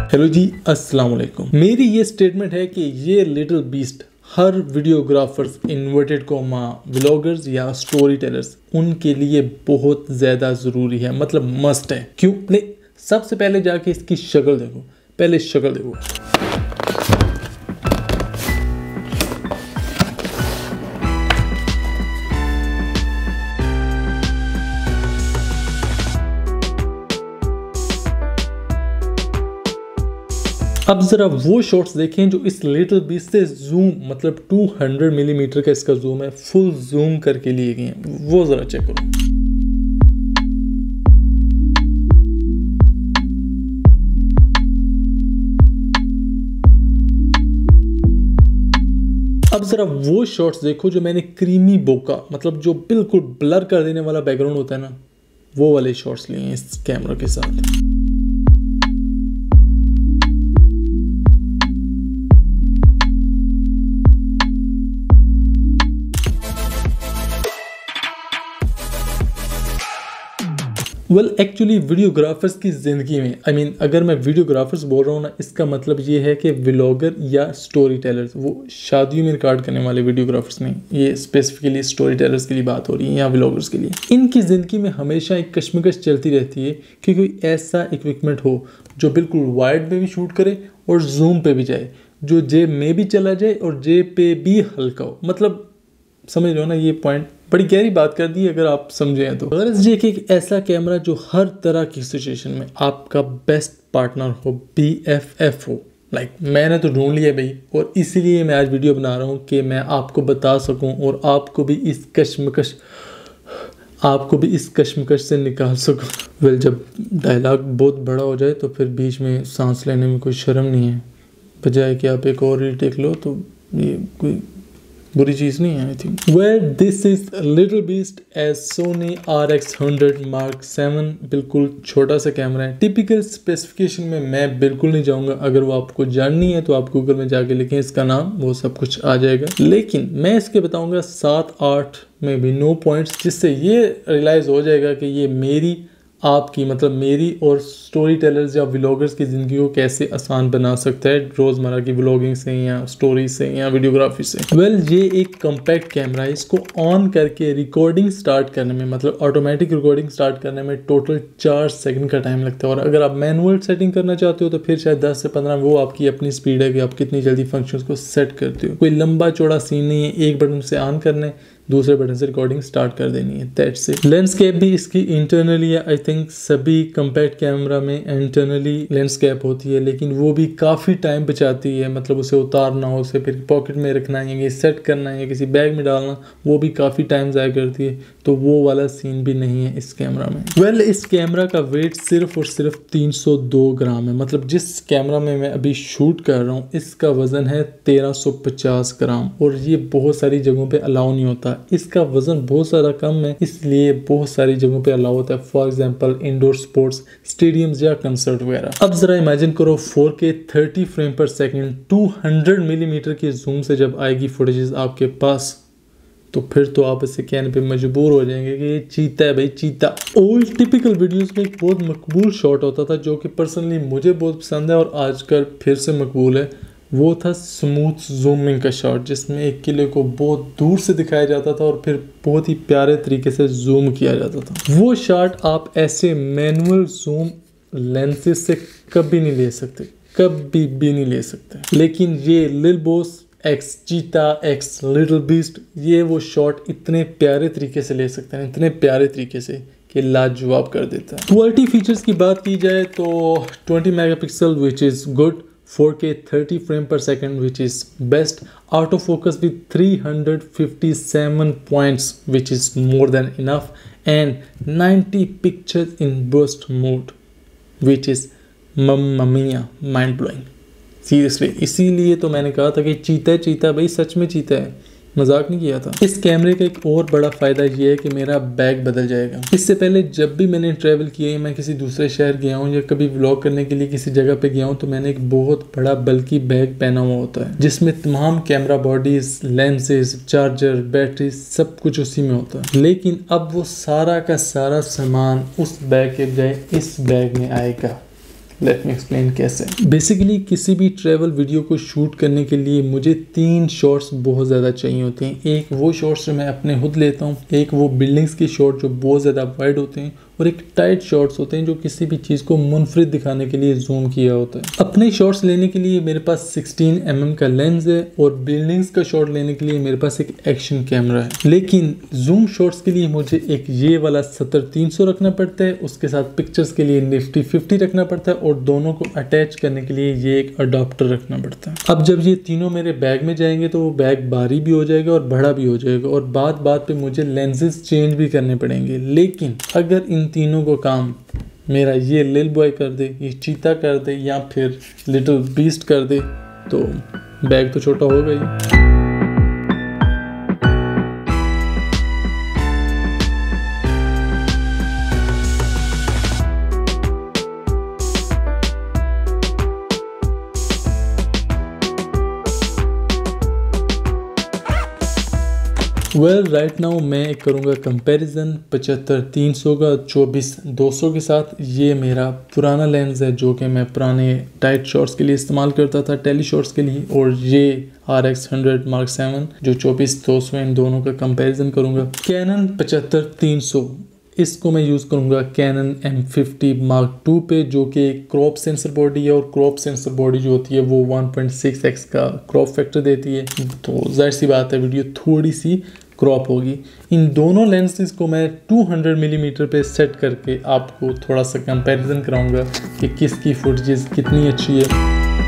Hello जी, अस्सलाम वालेकुम। मेरी ये स्टेटमेंट है कि ये लिटिल बीस्ट हर वीडियोग्राफर्स, इन्वर्टेड कोमा, व्लॉगर्स या स्टोरी टेलर्स, उनके लिए बहुत ज़्यादा ज़रूरी है, मतलब मस्ट है। क्यों नहीं? सबसे पहले जाके इसकी शक्ल देखो, पहले शक्ल देखो। अब ज़रा वो शॉट्स देखें जो इस लिटिल बीस्ट से जूम, मतलब 200 मिलीमीटर का इसका जूम है, फुल जूम करके लिए गए हैं, वो ज़रा चेक करो। अब ज़रा वो शॉट्स देखो जो मैंने क्रीमी बोका, मतलब जो बिल्कुल ब्लर कर देने वाला बैकग्राउंड होता है ना, वो वाले शॉट्स लिए हैं इस कैमरा के साथ। एक्चुअली वीडियोग्राफर्स की ज़िंदगी में अगर मैं वीडियोग्राफर्स बोल रहा हूँ ना, इसका मतलब ये है कि व्लॉगर या स्टोरी टेलर्स, वो शादियों में रिकॉर्ड करने वाले वीडियोग्राफर्स नहीं, ये स्पेसिफिकली स्टोरी टेलर्स के लिए बात हो रही है या व्लॉगर्स के लिए। इनकी ज़िंदगी में हमेशा एक कश्मकश चलती रहती है कि कोई ऐसा इक्विपमेंट हो जो बिल्कुल वाइड में भी शूट करे और जूम पे भी जाए, जो जेब में भी चला जाए और जेब पे भी हल्का हो। मतलब समझ रहे हो ना, ये पॉइंट बड़ी गहरी बात कर दी अगर आप समझें तो। गरज ये कि एक ऐसा कैमरा जो हर तरह की सिचुएशन में आपका बेस्ट पार्टनर हो, BFF हो। मैंने तो ढूंढ लिया भाई, और इसीलिए मैं आज वीडियो बना रहा हूँ कि मैं आपको बता सकूँ और आपको भी इस कश्मकश से निकाल सकूँ। जब डायलॉग बहुत बड़ा हो जाए तो फिर बीच में सांस लेने में कोई शर्म नहीं है, बजाय कि आप एक और रीटेक लो, तो ये कोई बुरी चीज़ नहीं है। I think this is little beast as Sony RX100 Mark 7। बिल्कुल छोटा सा कैमरा है। टिपिकल स्पेसिफिकेशन में मैं बिल्कुल नहीं जाऊंगा, अगर वो आपको जाननी है तो आप गूगल में जाके लिखें इसका नाम, वो सब कुछ आ जाएगा। लेकिन मैं इसके बताऊंगा 7-8 में भी 9 पॉइंट्स, जिससे ये रियलाइज हो जाएगा कि ये मेरी और स्टोरी टेलर्स या व्लॉगर्स की ज़िंदगी को कैसे आसान बना सकता है, रोज़मर्रा की व्लॉगिंग से या स्टोरी से या वीडियोग्राफी से। ये एक कॉम्पैक्ट कैमरा है। इसको ऑन करके रिकॉर्डिंग स्टार्ट करने में, मतलब ऑटोमेटिक रिकॉर्डिंग स्टार्ट करने में टोटल 4 सेकंड का टाइम लगता है, और अगर आप मैनुअल सेटिंग करना चाहते हो तो फिर शायद 10 से 15। वो आपकी अपनी स्पीड है कि आप कितनी जल्दी फंक्शंस को सेट करते हो। कोई लंबा चौड़ा सीन नहीं है, एक बटन से ऑन करने, दूसरे बटन से रिकॉर्डिंग स्टार्ट कर देनी है, दैट्स इट। लेंसकैप भी इसकी इंटरनली है। आई थिंक सभी कॉम्पैक्ट कैमरा में इंटरनली लेंसकैप होती है, लेकिन वो भी काफ़ी टाइम बचाती है। मतलब उसे उतारना हो, उसे फिर पॉकेट में रखना है, ये सेट करना है, किसी बैग में डालना, वो भी काफ़ी टाइम ज़ाया करती है। तो वो वाला सीन भी नहीं है इस कैमरा में। इस कैमरा का वेट सिर्फ और सिर्फ 302 ग्राम है। मतलब जिस कैमरा में मैं अभी शूट कर रहा हूँ, इसका वज़न है 1350 ग्राम, और ये बहुत सारी जगहों पे अलाउ नहीं होता। इसका वजन बहुत ज़्यादा कम है, इसलिए बहुत सारी जगहों पे अलाउ होता है। For example indoor sports, stadiums या कंसर्ट वगैरह। अब ज़रा इमेजिन करो 4K 30 फ्रेम पर सेकंड 200 मिलीमीटर की जूम से जब आएगी फुटेजेस आपके पास, तो फिर तो आप इसे कहने पे मजबूर हो जाएंगे कि ये चीता है भाई, चीता। ओल्ड टिपिकल वीडियोस में एक बहुत मकबूल शॉट होता था जो कि पर्सनली मुझे बहुत पसंद है और आजकल फिर से मकबूल है। वो था स्मूथ जूमिंग का शॉट, जिसमें एक किले को बहुत दूर से दिखाया जाता था और फिर बहुत ही प्यारे तरीके से जूम किया जाता था। वो शॉट आप ऐसे मैनुअल जूम लेंसेज से कभी नहीं ले सकते, कभी भी नहीं ले सकते। लेकिन ये lil boss x cheetah x little beast, ये वो शॉट इतने प्यारे तरीके से ले सकते हैं, इतने प्यारे तरीके से कि लाजवाब कर देता है। क्वालिटी फीचर्स की बात की जाए तो 20 megapixel which is good, 4K 30 frame per second which is best, autofocus with 357 points which is more than enough, and 90 pictures in burst mode which is mamma mia, mind blowing seriously. इसीलिए तो मैंने कहा था कि चीता भाई, सच में चीता है, मजाक नहीं किया था। इस कैमरे का एक और बड़ा फ़ायदा ये है कि मेरा बैग बदल जाएगा। इससे पहले जब भी मैंने ट्रैवल किया है, मैं किसी दूसरे शहर गया हूँ या कभी व्लॉग करने के लिए किसी जगह पे गया हूँ, तो मैंने एक बहुत बड़ा बल्कि बैग पहना हुआ होता है, जिसमें तमाम camera bodies, lenses, charger, battery, सब कुछ उसी में होता है। लेकिन अब वो सारा का सारा सामान उस बैग के बजाय इस बैग में आएगा। लेट मी एक्सप्लेन कैसे। बेसिकली किसी भी ट्रैवल वीडियो को शूट करने के लिए मुझे 3 शॉट्स बहुत ज़्यादा चाहिए होते हैं। एक वो शॉट्स जो मैं अपने खुद लेता हूँ, एक वो बिल्डिंग्स की शॉट जो बहुत ज़्यादा वाइड होते हैं, और एक टाइट शॉट्स होते हैं जो किसी भी चीज़ को मुनफरिद दिखाने के लिए जूम किया होता है। अपने शॉट्स लेने के लिए मेरे पास 16 mm का लेंस है और बिल्डिंग्स का शॉट लेने के लिए मेरे पास एक एक्शन कैमरा है। लेकिन जूम शॉट्स के लिए मुझे एक ये वाला 70-300 रखना पड़ता है, उसके साथ पिक्चर्स के लिए निफ्टी 50 रखना पड़ता है और दोनों को अटैच करने के लिए ये एक अडॉप्टर रखना पड़ता है। अब जब ये तीनों मेरे बैग में जाएंगे तो वो बैग भारी भी हो जाएगा और बड़ा भी हो जाएगा और बात बात पे मुझे लेंसेज चेंज भी करने पड़ेंगे। लेकिन अगर इन तीनों को काम मेरा ये लिल बॉय कर दे, ये चीता कर दे या फिर लिटिल बीस्ट कर दे तो बैग तो छोटा होगा ही। राइट नाउ मैं करूँगा कंपैरिजन 75-300 का 24-200 के साथ। ये मेरा पुराना लेंस है जो कि मैं पुराने टाइट शॉट्स के लिए इस्तेमाल करता था, टेली शॉट्स के लिए, और ये RX 100 Mark 7 जो 24-200, इन दोनों का कंपैरिजन करूँगा। कैनन 75-300 इसको मैं यूज़ करूँगा कैनन M50 Mark II पे, जो कि क्रॉप सेंसर बॉडी है और क्रॉप सेंसर बॉडी जो होती है वो 1.6x का क्रॉप फैक्टर देती है, तो जाहिर सी बात है वीडियो थोड़ी सी क्रॉप होगी। इन दोनों लेंसेज को मैं 200 मिलीमीटर पे सेट करके आपको थोड़ा सा कंपैरिजन कराऊंगा कि किसकी फुटेज कितनी अच्छी है।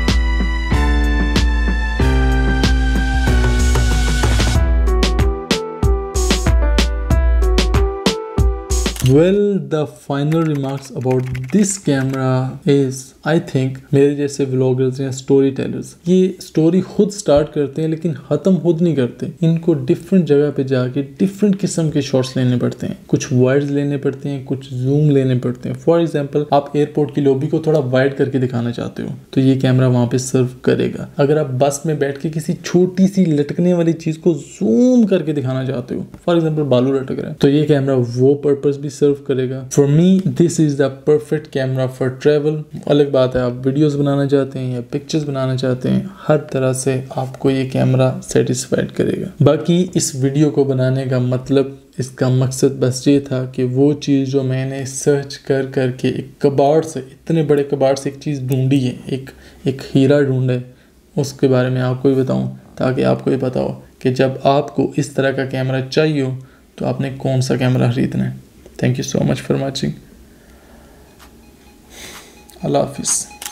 Well, the final remarks about this camera is, I think, मेरे जैसे व्लॉगर्स या स्टोरी टेलर्स ये स्टोरी खुद स्टार्ट करते हैं लेकिन ख़त्म खुद नहीं करते। इनको डिफरेंट जगह पे जाके डिफरेंट किस्म के शॉट्स लेने पड़ते हैं, कुछ वाइड्स लेने पड़ते हैं, कुछ जूम लेने पड़ते हैं। फॉर एग्जांपल आप एयरपोर्ट की लॉबी को थोड़ा वाइड करके दिखाना चाहते हो तो ये कैमरा वहाँ पे सर्व करेगा। अगर आप बस में बैठ के किसी छोटी सी लटकने वाली चीज़ को जूम करके दिखाना चाहते हो, फॉर एग्जाम्पल बालू लटक रहा है, तो ये कैमरा वो पर्पस भी सर्व करेगा। For me this is the perfect camera for travel. अलग बात है आप वीडियोस बनाना चाहते हैं या पिक्चर्स बनाना चाहते हैं, हर तरह से आपको ये कैमरा सेटिस्फाइड करेगा। बाकी इस वीडियो को बनाने का मतलब, इसका मकसद बस ये था कि वो चीज़ जो मैंने सर्च कर करके एक कबाड़ से, इतने बड़े कबाड़ से एक चीज़ ढूंढी है, एक हीरा ढूंढा है, उसके बारे में आपको ही बताऊं ताकि आपको ये पता हो कि जब आपको इस तरह का कैमरा चाहिए हो तो आपने कौन सा कैमरा खरीदना है। Thank you so much for watching. Allah Hafiz.